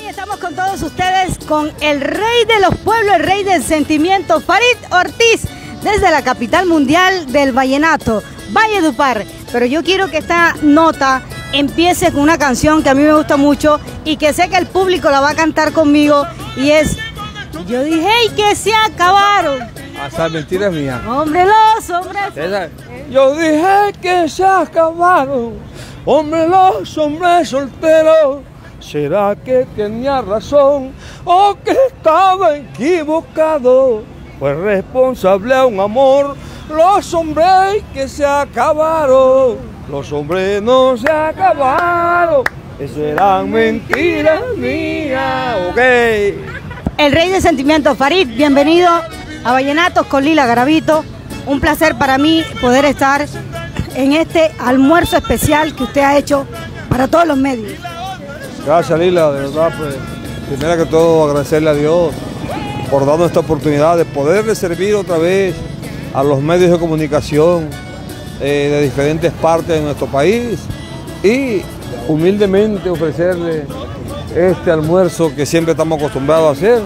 Bueno, y estamos con todos ustedes, con el rey de los pueblos, el rey del sentimiento, Farid Ortiz, desde la capital mundial del vallenato, Valledupar. Pero yo quiero que esta nota empiece con una canción que a mí me gusta mucho y que sé que el público la va a cantar conmigo, y es Yo dije que se acabaron. Esa mentira es mía. Hombre, los hombres. Yo dije que se acabaron, hombre, los hombres solteros. ¿Será que tenía razón o que estaba equivocado? Fue responsable a un amor, los hombres que se acabaron. Los hombres no se acabaron, esas eran mentiras mías, ok. El rey de sentimientos, Farid, bienvenido a Vallenatos con Lila Garavito. Un placer para mí poder estar en este almuerzo especial que usted ha hecho para todos los medios. Gracias, Lila, de verdad, pues, primero que todo agradecerle a Dios por darnos esta oportunidad de poderle servir otra vez a los medios de comunicación de diferentes partes de nuestro país y humildemente ofrecerle este almuerzo que siempre estamos acostumbrados a hacer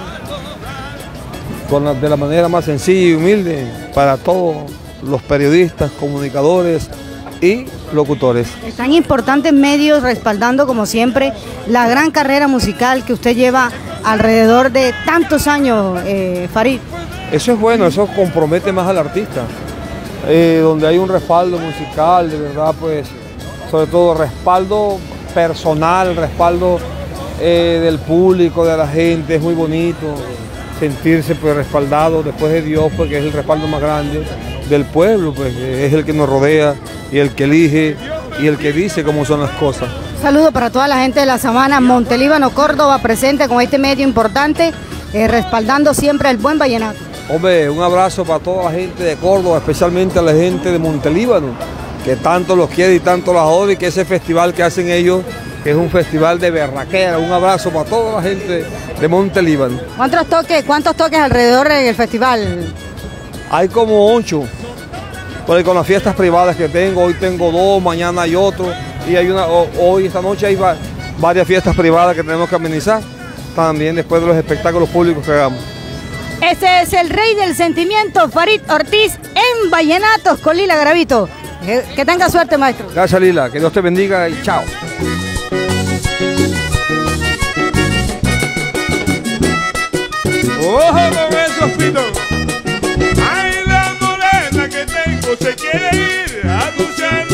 de la manera más sencilla y humilde para todos los periodistas, comunicadores y locutores. Están importantes medios respaldando, como siempre, la gran carrera musical que usted lleva alrededor de tantos años, Farid. Eso es bueno, eso compromete más al artista, donde hay un respaldo musical, de verdad, pues, sobre todo respaldo personal, respaldo del público, de la gente, es muy bonito sentirse pues respaldado después de Dios, porque es el respaldo más grande del pueblo, pues es el que nos rodea y el que elige y el que dice cómo son las cosas. Un saludo para toda la gente de la Sabana, Montelíbano, Córdoba, presente con este medio importante, respaldando siempre el buen vallenato. Hombre, un abrazo para toda la gente de Córdoba, especialmente a la gente de Montelíbano, que tanto los quiere y tanto las odia, y que ese festival que hacen ellos, que es un festival de berraquera. Un abrazo para toda la gente de Montelíbano. ¿Cuántos toques alrededor del festival? Hay como 8, porque con las fiestas privadas que tengo, hoy tengo 2, mañana hay otro, y hay hoy, esta noche hay varias fiestas privadas que tenemos que amenizar, también después de los espectáculos públicos que hagamos. Ese es el rey del sentimiento, Farid Ortiz, en Vallenatos con Lila Garavito. Que tenga suerte, maestro. Gracias, Lila, que Dios te bendiga y chao. Ojo con esos pitos. Ay, la morena que tengo se quiere ir a luchar.